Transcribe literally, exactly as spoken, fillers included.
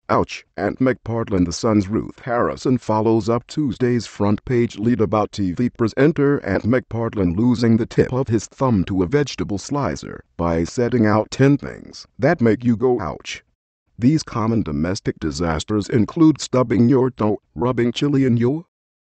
Ouch. Ant McPartlin. The Sun's Ruth Harrison follows up Tuesday's front page lead about T V presenter Ant McPartlin losing the tip of his thumb to a vegetable slicer by setting out ten things that make you go ouch. These common domestic disasters include stubbing your toe, rubbing chili in your